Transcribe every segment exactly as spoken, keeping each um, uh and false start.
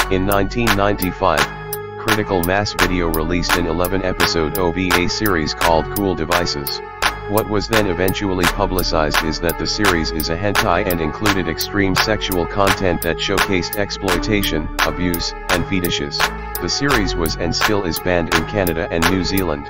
In nineteen ninety-five, Critical Mass Video released an eleven episode O V A series called Cool Devices. What was then eventually publicized is that the series is a hentai and included extreme sexual content that showcased exploitation, abuse, and fetishes. The series was and still is banned in Canada and New Zealand.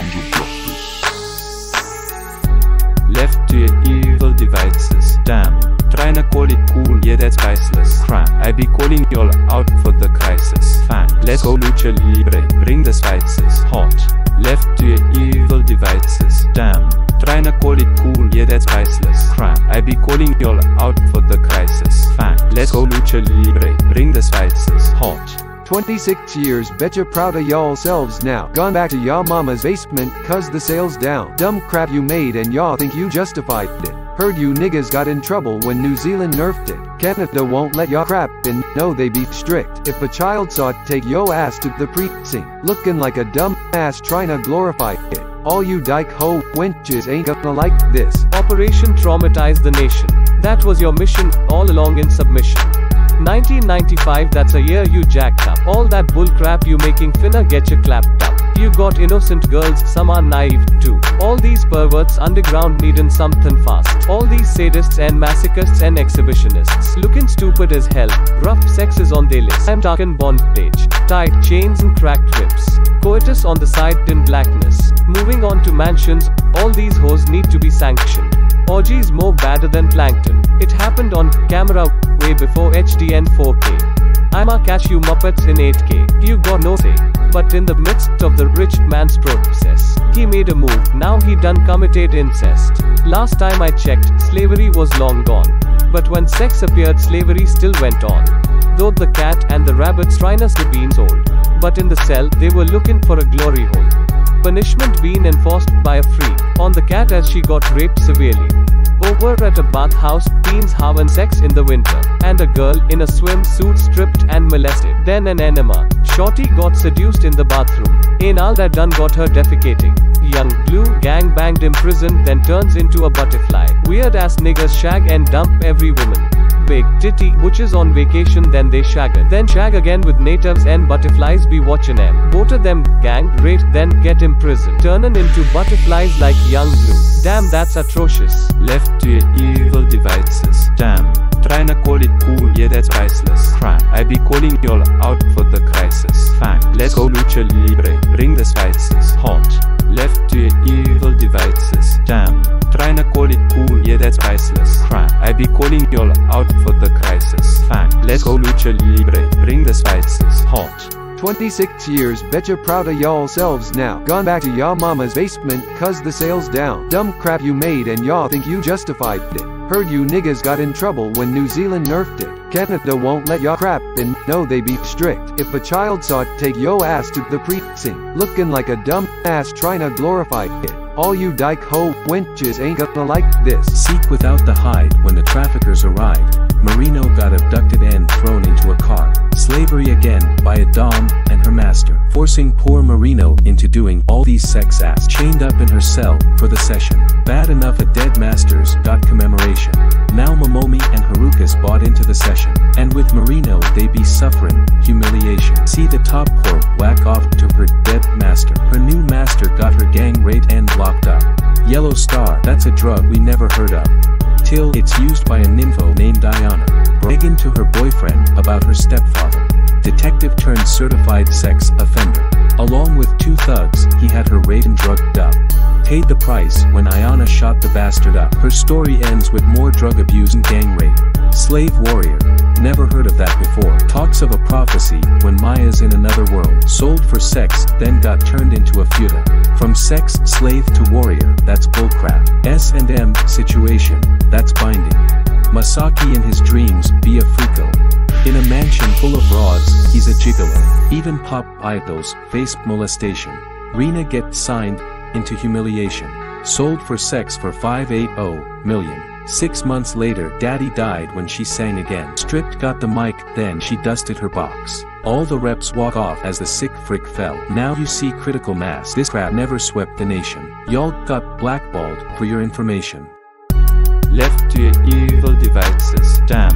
Left to your evil devices, damn. Trying to call it cool, yeah that's priceless. Crap, I be calling y'all out for the crisis. Fact, let's go lucha libre, bring the spices. Hot, left to your evil devices, damn. Trying to call it cool, yeah that's priceless. Crap, I be calling y'all out for the crisis. Fact, let's go lucha libre, bring the spices. Hot. twenty-six years, betcha proud of y'all selves now. Gone back to y'all mama's basement, cause the sale's down. Dumb crap you made and y'all think you justified it. Heard you niggas got in trouble when New Zealand nerfed it. Canada won't let y'all crap in, no they be strict. If a child saw it, take yo ass to the precinct. Looking like a dumb ass trying to glorify it. All you dyke ho wenches ain't gonna like this. Operation Traumatize the Nation. That was your mission, all along in submission. nineteen ninety-five, that's a year you jacked up. All that bullcrap you making finna get you clapped up. You got innocent girls, some are naive too. All these perverts underground needin' something fast. All these sadists and masochists and exhibitionists looking stupid as hell. Rough sex is on their list. I'm talking bondage, tight chains and cracked ribs. Coitus on the side in blackness. Moving on to mansions, all these hoes need to be sanctioned. Orgies more badder than plankton. It happened on camera way before H D and four K. I'ma catch you muppets in eight K. You got no say. But in the midst of the rich man's process, he made a move, now he done committed incest. Last time I checked, slavery was long gone. But when sex appeared, slavery still went on. Though the cat and the rabbit's trynas were being sold. But in the cell, they were looking for a glory hole. Punishment being enforced by a freak on the cat as she got raped severely. Over at a bathhouse, teens having sex in the winter, and a girl in a swimsuit stripped and molested. Then an enema. Shorty got seduced in the bathroom. Ain't all that done got her defecating. Young blue gang banged imprisoned, then turns into a butterfly. Weird ass niggas shag and dump every woman. Big titty butches on vacation, then they shagger. Then shag again with natives and butterflies be watching them. Both of them gang raped, then get imprisoned. Turning into butterflies like young blue. Damn, that's atrocious. Left to your evil devices, damn. Trying to call it cool, yeah that's priceless. Crap, I be calling y'all out for the crisis. Fact, let's go lucha libre, bring the spices. Hot, left to your evil devices, damn. Trying to call it cool, yeah that's priceless. Crap, I be calling y'all out for the crisis. Fact, let's go lucha libre, bring the spices. Hot. twenty-six years, betcha proud of y'all selves now. Gone back to y'all mama's basement, cause the sale's down. Dumb crap you made and y'all think you justified it. Heard you niggas got in trouble when New Zealand nerfed it. Canada won't let y'all crap in, no they be strict. If a child saw it, take yo ass to the precinct. Looking like a dumb ass trying to glorify it. All you dyke ho wenches ain't gonna like this. Seek without the hide when the traffickers arrived. Marino got abducted and thrown into a car. Slavery again, by a dom and her master, forcing poor Marino into doing all these sex acts. Chained up in her cell for the session. Bad enough a dead masters got commemoration. Now Momomi and Harukas bought into the session. And with Marino they be suffering humiliation. See the top whore whack off to her dead master. Her new master got her gang raped and locked up. Yellow Star, that's a drug we never heard of. Till it's used by a nympho named Diana, bragging to her boyfriend about her stepfather. Detective turned certified sex offender. Along with two thugs, he had her raped and drugged up. Paid the price when Ayana shot the bastard up. Her story ends with more drug abuse and gang rape. Slave warrior. Never heard of that before. Talks of a prophecy when Maya's in another world. Sold for sex, then got turned into a feuda. From sex slave to warrior, that's bullcrap. S and M situation, that's binding. Masaki in his dreams be a freako. In a mansion full of broads, he's a gigolo. Even pop idols face molestation. Rina gets signed into humiliation. Sold for sex for five hundred eighty million. Six months later daddy died when she sang again. Stripped got the mic, then she dusted her box. All the reps walk off as the sick frick fell. Now you see critical mass. This crap never swept the nation. Y'all got blackballed for your information. Left to your evil devices, damn.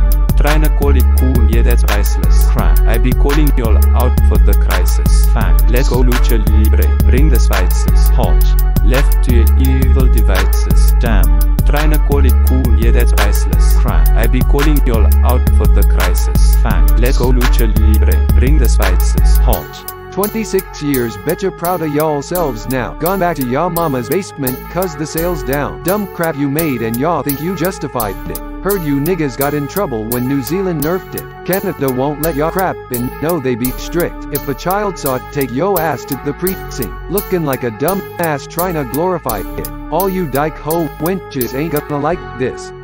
Tryna call it cool, yeah that's priceless. Crap, I be calling y'all out for the crisis. Fact, let's go lucha libre, bring the spices. Halt, left to your evil devices. Damn, tryna call it cool, yeah that's priceless. Crap, I be calling y'all out for the crisis. Fact, let's go lucha libre, bring the spices. Halt. twenty-six years, betcha proud of y'all selves now. Gone back to y'all mama's basement, cause the sales down. Dumb crap you made and y'all think you justified it. Heard you niggas got in trouble when New Zealand nerfed it. Canada won't let y'all crap in, no they be strict. If a child saw it, take yo ass to the precinct. Looking like a dumb ass tryna glorify it. All you dyke ho wenches ain't gonna like this.